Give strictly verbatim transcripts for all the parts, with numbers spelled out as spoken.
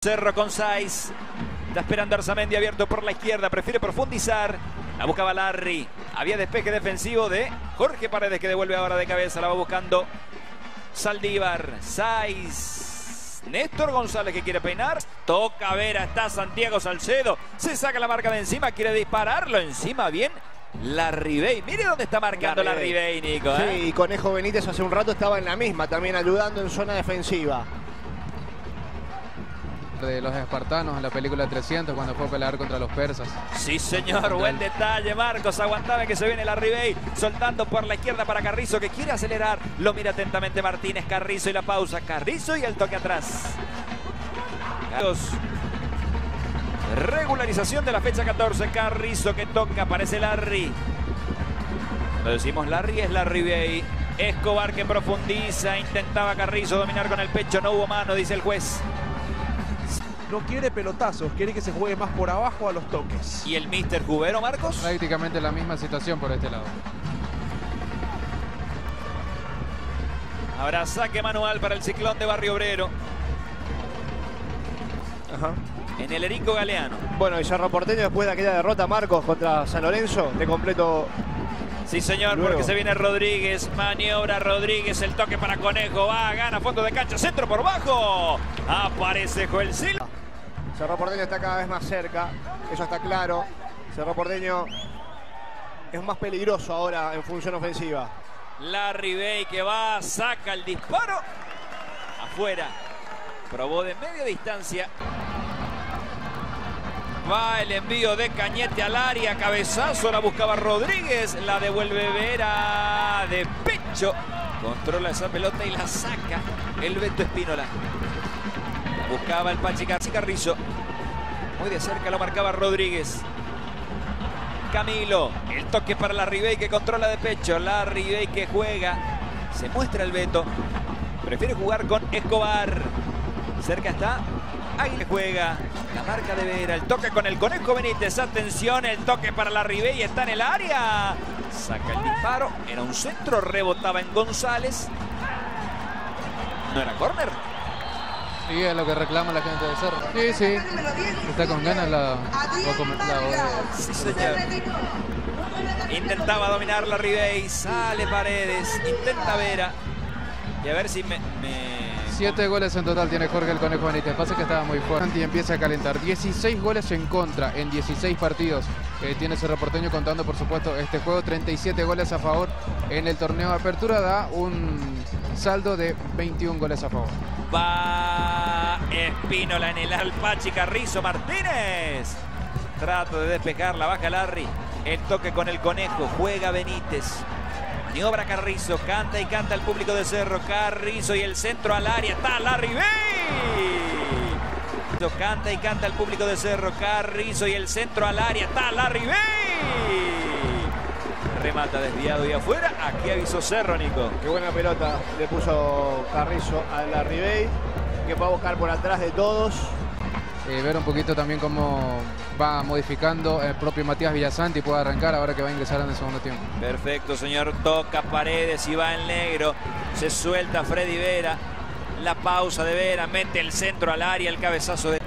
Cerro con Saiz. Está esperando Arzamendi abierto por la izquierda. Prefiere profundizar. La buscaba Larry. Había despeje defensivo de Jorge Paredes, que devuelve ahora de cabeza. La va buscando Saldívar. Saiz. Néstor González, que quiere peinar. Toca Vera. Está Santiago Salcedo. Se saca la marca de encima. Quiere dispararlo encima. Bien. Larribey. Mire dónde está marcando Larribey, Nico. ¿eh? Sí, y Conejo Benítez hace un rato estaba en la misma, también ayudando en zona defensiva. De los espartanos en la película trescientos, cuando fue a pelear contra los persas. Sí, señor, buen detalle, Marcos. Aguantame que se viene Larribey, soltando por la izquierda para Carrizo, que quiere acelerar. Lo mira atentamente Martínez. Carrizo y la pausa. Carrizo y el toque atrás. Regularización de la fecha catorce. Carrizo que toca, aparece Larry. Lo decimos Larry, es Larribey. Escobar que profundiza. Intentaba Carrizo dominar con el pecho. No hubo mano, dice el juez. No quiere pelotazos, quiere que se juegue más por abajo a los toques. ¿Y el mister Cubero, Marcos? Prácticamente la misma situación por este lado. Habrá saque manual para el Ciclón de Barrio Obrero. Ajá. En el Erico Galeano. Bueno, y Cerro Porteño, después de aquella derrota, Marcos, contra San Lorenzo, de completo. Sí, señor, luego. porque se viene Rodríguez. Maniobra Rodríguez, el toque para Conejo. Va, gana, fondo de cancha, centro por bajo. Aparece Joel Silva. Cerro Porteño está cada vez más cerca, eso está claro. Cerro Porteño es más peligroso ahora en función ofensiva. Larribey que va, saca el disparo. Afuera. Probó de media distancia. Va el envío de Cañete al área. Cabezazo, la buscaba Rodríguez. La devuelve Vera de pecho. Controla esa pelota y la saca el Beto Espínola. Buscaba el Pachi Carrizo. Muy de cerca lo marcaba Rodríguez. Camilo. El toque para Larribey, que controla de pecho. Larribey que juega. Se muestra el Beto. Prefiere jugar con Escobar. Cerca está. Águila juega. La marca de Vera. El toque con el Conejo Benítez. Atención. El toque para Larribey. Está en el área. Saca el disparo. Era un centro. Rebotaba en González. ¿No era córner? Sí, es lo que reclama la gente de Cerro. Sí, sí. Está con ganas la... la, la sí, señor. Intentaba dominar Larribey. Sale Paredes. Intenta Vera. Y a ver si me... me... Siete goles en total tiene Jorge el Conejo Benítez. Pasa que estaba muy fuerte y empieza a calentar. dieciséis goles en contra en dieciséis partidos. Eh, tiene Cerro Porteño, contando por supuesto este juego. treinta y siete goles a favor en el torneo de apertura. Da un saldo de veintiún goles a favor. Va Espínola en el Alpachi. Carrizo Martínez. Trato de despejar, la baja Larry. El toque con el Conejo. Juega Benítez. Maniobra Carrizo, canta y canta el público de Cerro. Carrizo y el centro al área. Está Larribey. Canta y canta el público de Cerro. Carrizo y el centro al área. Está Larribey. Remata desviado y afuera. Aquí avisó Cerro, Nico. Qué buena pelota le puso Carrizo a Larribey, que va a buscar por atrás de todos. Eh, ver un poquito también cómo va modificando el propio Matías Villasanti. Puede arrancar ahora que va a ingresar en el segundo tiempo. Perfecto, señor. Toca Paredes y va en negro. Se suelta Freddy Vera. La pausa de Vera. Mete el centro al área. El cabezazo de...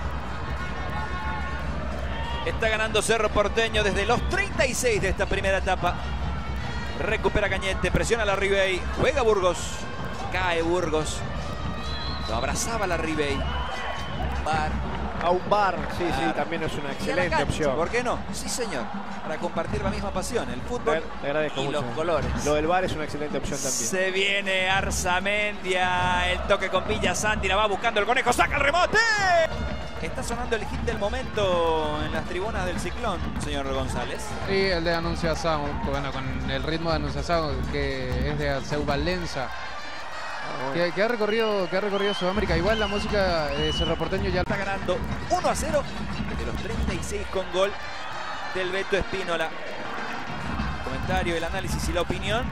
Está ganando Cerro Porteño desde los treinta y seis de esta primera etapa. Recupera Cañete. Presiona a Larribey. Juega Burgos. Cae Burgos. Lo abrazaba Larribey. Bar. A un bar, sí, bar. sí, también es una excelente cancha, opción. ¿Por qué no? Sí, señor. Para compartir la misma pasión, el fútbol Le agradezco y mucho. los colores. Lo del bar es una excelente opción también. Se viene Arzamendia. El toque con Villasanti. La va buscando el Conejo. ¡Saca el remote! Está sonando el hit del momento en las tribunas del Ciclón, señor González. Sí, el de Anuncia Sound, bueno, con el ritmo de Anuncia Sound, que es de Arceu Valenza. Que, que, ha recorrido, que ha recorrido Sudamérica. Igual la música de Cerro Porteño ya está ganando uno a cero desde los treinta y seis con gol del Beto Espínola. El comentario, el análisis y la opinión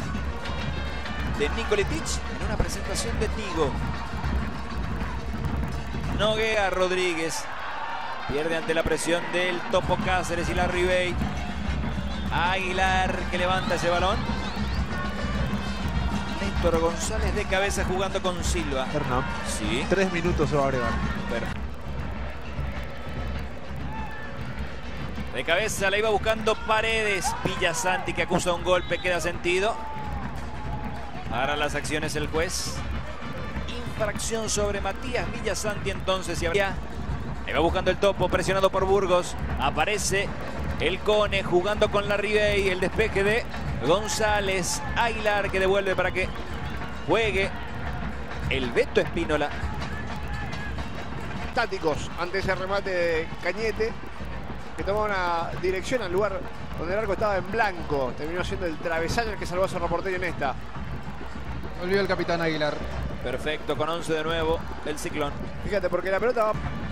de Nicoletich en una presentación de Tigo. Noguea Rodríguez. Pierde ante la presión del Topo Cáceres y Larribey. Aguilar que levanta ese balón. Héctor González de cabeza jugando con Silva. Hernán. Sí. Tres minutos se va a agregar. Perfecto. De cabeza la iba buscando Paredes. Villasanti que acusa un golpe, queda sentido. Para las acciones el juez. Infracción sobre Matías Villasanti entonces. Y habría... Iba buscando el topo, presionado por Burgos. Aparece el Cone jugando con la Ribey. El despeje de González. Aguilar que devuelve para que juegue el Beto Espínola. Tácticos ante ese remate de Cañete, que tomó una dirección al lugar donde el arco estaba en blanco. Terminó siendo el travesaño el que salvó a Cerro Porteño en esta. Volvió el capitán Aguilar. Perfecto, con once de nuevo el Ciclón. Fíjate, porque la pelota va...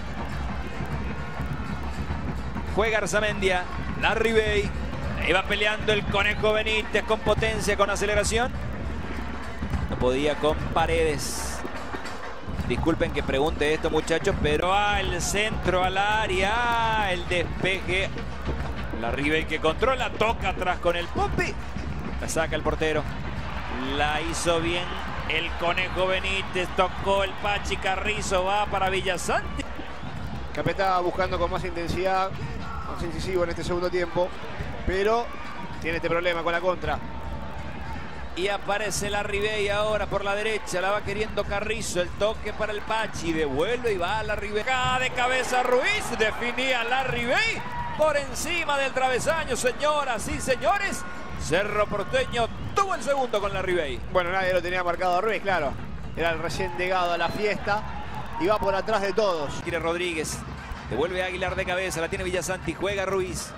Juega Arzamendia, la Ribey. Iba peleando el Conejo Benítez con potencia, con aceleración. No podía con Paredes. Disculpen que pregunte esto, muchachos, pero al centro, al área, el despeje. La Ribey que controla, toca atrás con el Popi. La saca el portero. La hizo bien el Conejo Benítez, tocó el Pachi Carrizo, va para Villasanti. Capetá buscando con más intensidad, más incisivo en este segundo tiempo, pero tiene este problema con la contra. Y aparece la Ribey ahora por la derecha, la va queriendo Carrizo, el toque para el Pachi, devuelve y va a la Ribey. De cabeza Ruiz, definía la Ribey por encima del travesaño, señoras y señores. Cerro Porteño tuvo el segundo con la Ribey. Bueno, nadie lo tenía marcado a Ruiz, claro. Era el recién llegado a la fiesta y va por atrás de todos. Quiere Rodríguez, devuelve a Aguilar de cabeza, la tiene Villasanti, juega Ruiz.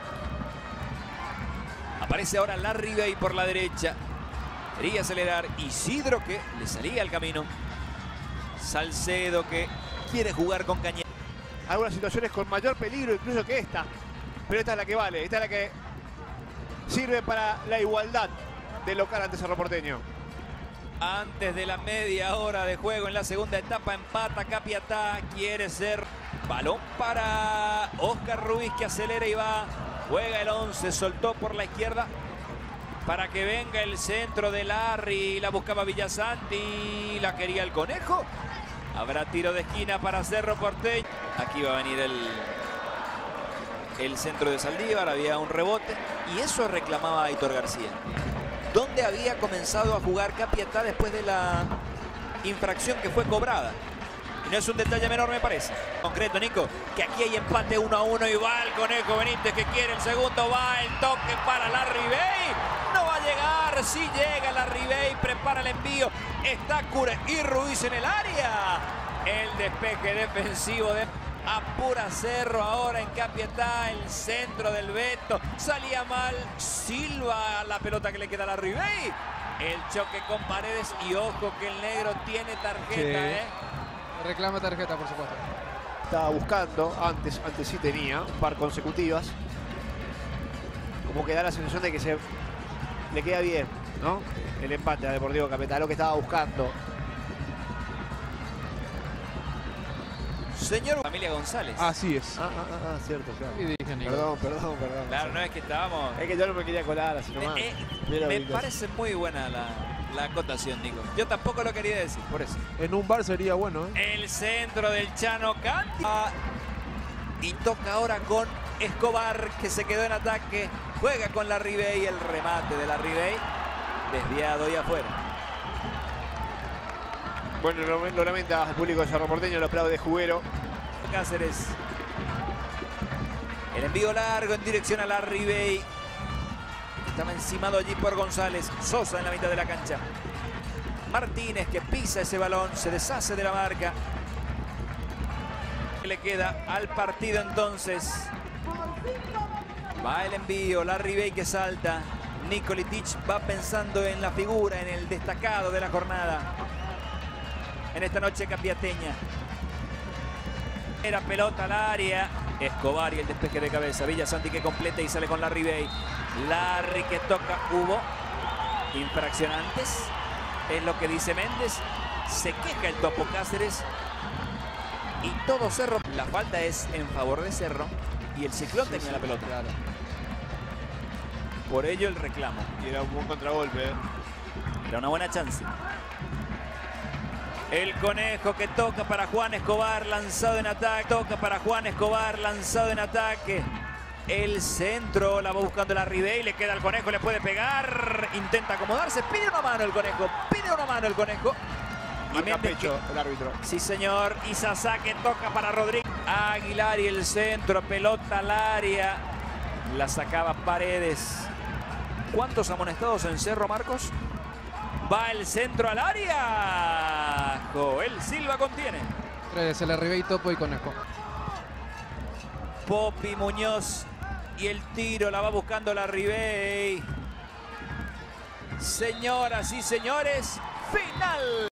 Aparece ahora la Ribey por la derecha. Quería acelerar Isidro que le salía al camino. Salcedo que quiere jugar con Cañete. Algunas situaciones con mayor peligro incluso que esta, pero esta es la que vale, esta es la que sirve para la igualdad del local ante Cerro Porteño. Antes de la media hora de juego en la segunda etapa empata Capiatá, quiere ser balón para Oscar Ruiz que acelera y va, juega el once, soltó por la izquierda para que venga el centro de Larry, la buscaba Villasanti, la quería el Conejo. Habrá tiro de esquina para Cerro Porteño. Aquí va a venir el, el centro de Saldívar, había un rebote y eso reclamaba Aitor García. ¿Dónde había comenzado a jugar Capiatá después de la infracción que fue cobrada? Y no es un detalle menor, me parece. Concreto, Nico, que aquí hay empate uno a uno y va el Conejo Benítez que quiere el segundo, va el toque para la Ribey. No va a llegar, sí llega la Ribey, prepara el envío. Está Cure y Ruiz en el área. El despeje defensivo de... Apura Cerro ahora en Capiatá, el centro del Beto. Salía mal Silva, la pelota que le queda a la Ribey. El choque con Paredes y ojo que el negro tiene tarjeta, Sí. ¿eh? Reclama tarjeta, por supuesto. Estaba buscando, antes, antes sí tenía, un par consecutivas. Como que da la sensación de que se le queda bien, ¿no? El empate a Deportivo Capiatá, lo que estaba buscando. Señor Familia González. Así es. Ah, ah, ah, ah, cierto, claro. Y dije, Nico. Perdón, perdón, perdón. Claro, no es que estábamos... Es que yo no me quería colar así nomás. Eh, eh, Mira, me Víctor. parece muy buena la, la acotación, Nico. Yo tampoco lo quería decir, por eso. En un bar sería bueno, ¿eh? El centro del Chano Canti. Y toca ahora con Escobar, que se quedó en ataque. Juega con la Ribey, el remate de la Ribey. Desviado y afuera. Bueno, lo, lo lamenta el público de Cerro Porteño, lo aplaude Juguero. Cáceres. El envío largo en dirección a la Ribey. Estaba encimado allí por González. Sosa en la mitad de la cancha. Martínez que pisa ese balón, se deshace de la marca. Le queda al partido entonces. Va el envío, la Ribey que salta. Nikolitic va pensando en la figura, en el destacado de la jornada. En esta noche capiateña. Era pelota al área. Escobar y el despeje de cabeza. Villasanti que completa y sale con la Ribey. Larry que toca. Hubo infracción antes. Es lo que dice Méndez. Se queja el Topo Cáceres. Y todo Cerro. La falta es en favor de Cerro. Y el Ciclón sí, tenía sí, la pelota. Claro. Por ello el reclamo. Y era un buen contragolpe. ¿eh? Era una buena chance. El Conejo que toca para Juan Escobar, lanzado en ataque. Toca para Juan Escobar, lanzado en ataque. El centro, la va buscando la Ribey, le queda al Conejo, le puede pegar. Intenta acomodarse, pide una mano el Conejo, pide una mano el Conejo. Y Méndez pecho el árbitro. Sí, señor. Y Sasaki toca para Rodríguez. Aguilar y el centro, pelota al área. La sacaba Paredes. ¿Cuántos amonestados en Cerro, Marcos? Va el centro al área. Joel Silva contiene. Se le Ribey, Topo y Conejo. Popi Muñoz. Y el tiro la va buscando la Ribey. Señoras y señores, final.